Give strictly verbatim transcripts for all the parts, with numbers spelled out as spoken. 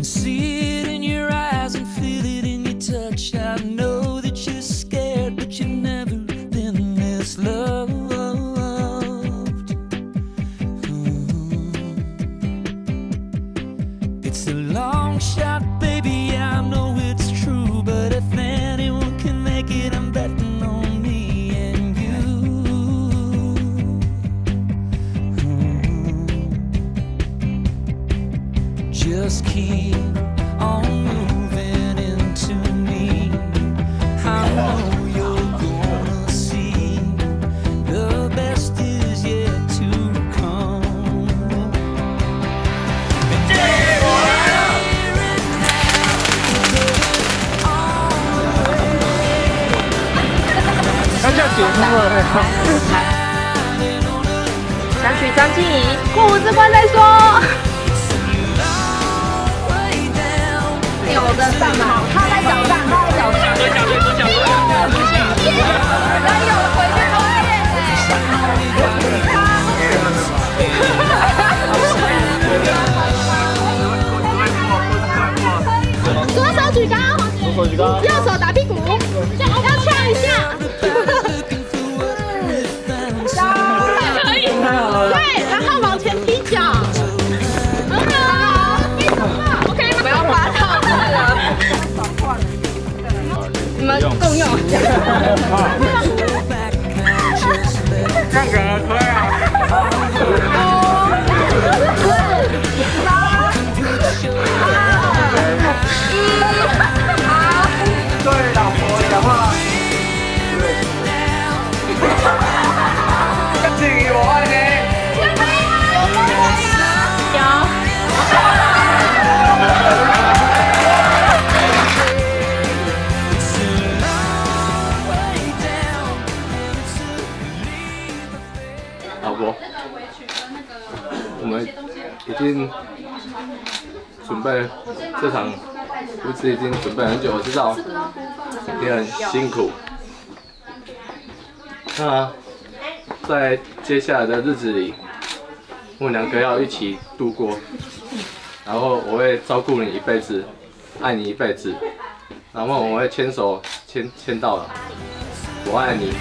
can see it in your eyes and feel it in your touch. I know that you're scared, but you've never been this loved. Mm-hmm. It's a long shot, baby, I know it's true, but if anyone can make it, I'm betting on me and you. Mm-hmm. Just keep on moving into me. I know you're gonna see the best is yet to come. And there and now, 要叫解封了， 想娶张静怡，过五之关再说。有的上嘛，他在脚上，他在脚上。 讲对讲对都讲对讲对。 然后有了回去都会耶。左手举高， 左手举高， 右手打屁股，要跳一下。可以，对，然后往前踢脚。很好，OK 吗？不要发到这了。你们共用。 这样可能可以啊。对老婆讲话。静怡，我爱你。 有。 老婆，我们已经准备这场舞池已经准备很久，我知道你很辛苦。那在接下来的日子里，我们两个要一起度过，然后我会照顾你一辈子，爱你一辈子，然后我会牵手牵牵到了，我爱你。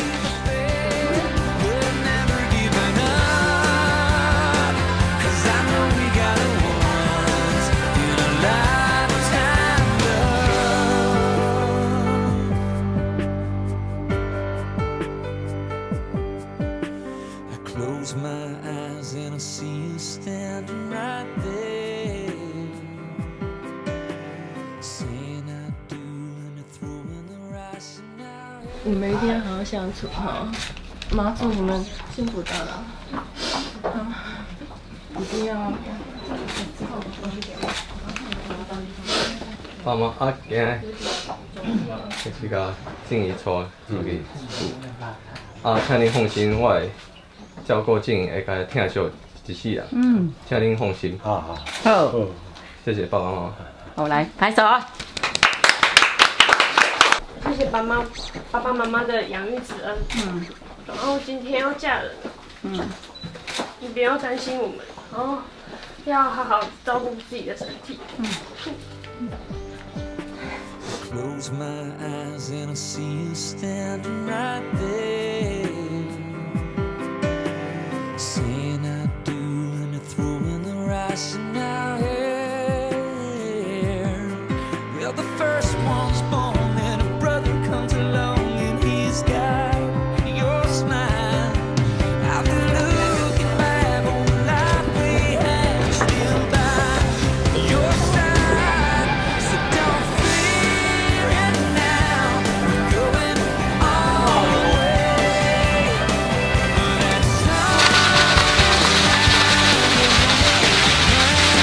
Close my eyes and I see you standing right there, saying I do and you're throwing the rice and now. 你们一定要好好相处哈，妈祝你们幸福到老。一定要。 妈妈啊，今日就是甲静怡带出去住，啊，请您放心，我会照顾静怡，会甲伊疼惜一世人。嗯，请您放心。好好好，谢谢爸爸妈妈。 好，来拍手。谢谢爸妈、爸爸妈妈的养育之恩。嗯。然后今天要嫁人了。嗯。你不要担心我们，然后要好好照顾自己的身体。嗯。 Close my eyes and I see you standing right there, saying I do and you're throwing the rice in our hair. Well, the first one's born and a brother comes along and he's got your smile. I've been looking back on the life we had, still by your side. So don't fear it now, we're going all the way. Let's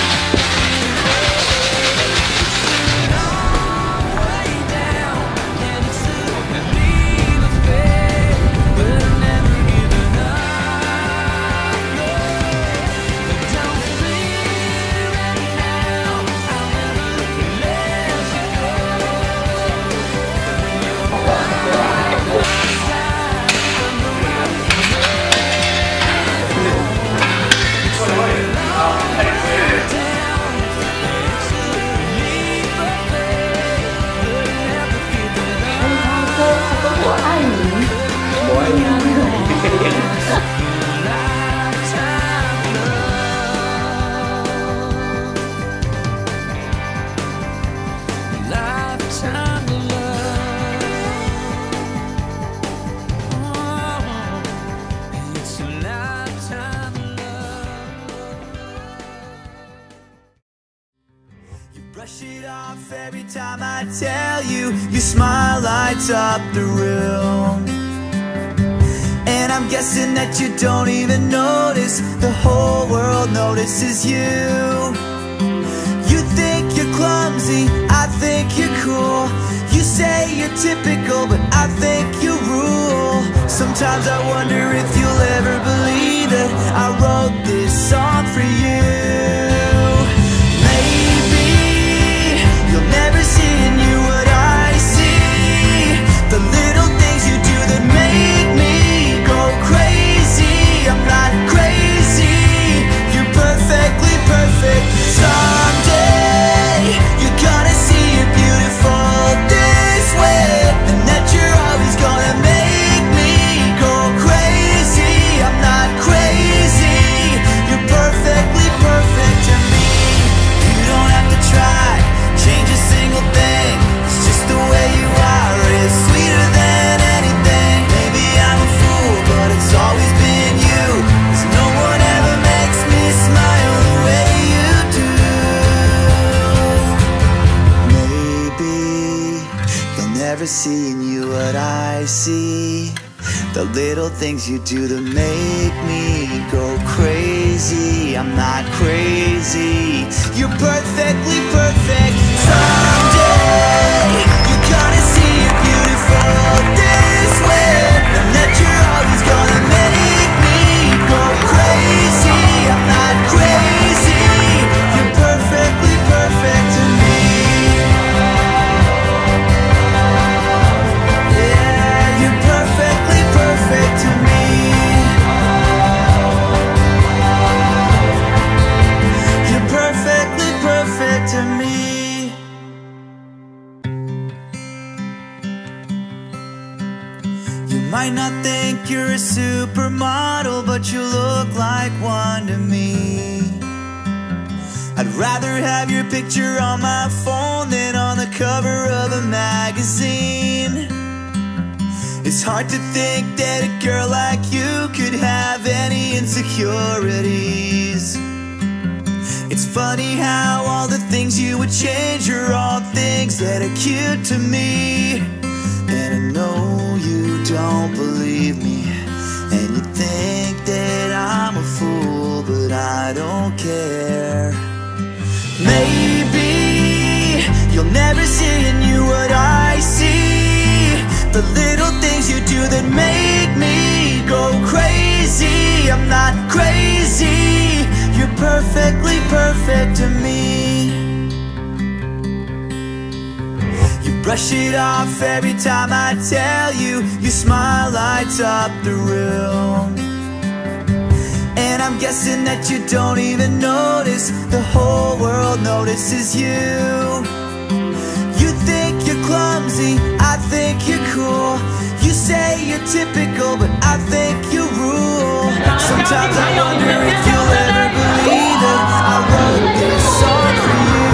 Brush it off every time I tell you. Your smile lights up the room. And I'm guessing that you don't even notice. The whole world notices you. You think you're clumsy, I think you're cool. You say you're typical, but I think you rule. Sometimes I wonder if you'll ever believe that I wrote this song for you. Maybe you'll never see in you what I see. The little things you do that make me go crazy. I'm not crazy, you're perfectly perfect. Someday you're gonna see you're beautiful this way, and that you're always gonna make me go crazy. I'm not crazy, you're perfectly perfect to me. You don't have to try, change a single thing. It's just the way you are, it's sweeter than anything. Maybe I'm a fool, but it's always been you. 'Cause no one ever makes me smile the way you do. Maybe you'll never see in you what I see. The little things you do that make me go crazy. I'm not crazy, you're perfectly perfect. Someday you're gonna see you're beautiful this way, and that you're always gonna make me go crazy. I'm not crazy, you're perfectly perfect to me. Yeah, you're perfectly perfect to me. You're perfectly perfect to me. You might not think you're a supermodel, but you look like one to me. I'd rather have your picture on my phone than on the cover of a magazine. It's hard to think that a girl like you could have any insecurities. It's funny how all the things you would change are all things that are cute to me. And I know you don't believe me, and you think that I'm a fool, but I don't care. Maybe you'll never see in you what I see. The little things you do that make me go crazy. I'm not crazy, you're perfectly perfect to me. You brush it off every time I tell you. Your smile lights up the room. And I'm guessing that you don't even notice. The whole world notices you. You think you're clumsy, I think you're cool. You say you're typical, but I think you rule. Sometimes I wonder if you'll ever believe that I wrote this song for you.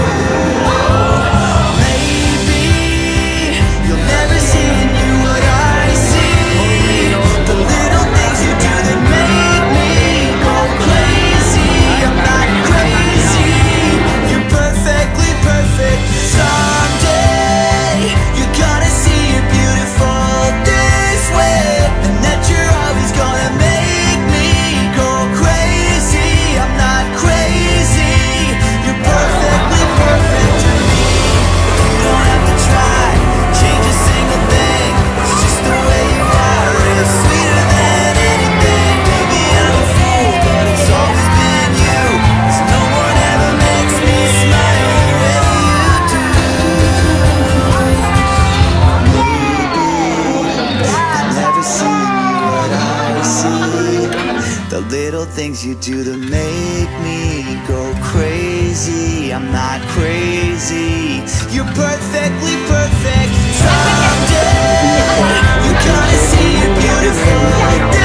Maybe you'll never see in you what I see. The little things you do that make me go crazy. I'm not crazy, you're perfectly perfect. Someday you're gonna see you're beautiful this way, and that you're always gonna make me go crazy. I'm not crazy, you're perfectly perfect to me. You don't have to try, change a single thing. It's just the way you are, it's sweeter than anything. Maybe I'm a fool, but it's always been you. 'Cause no one ever makes me smile the way you do. Maybe I've never seen you what I see. The little things you do that make me go crazy. I'm not crazy, you're perfectly perfect. Someday you're gonna see you're beautiful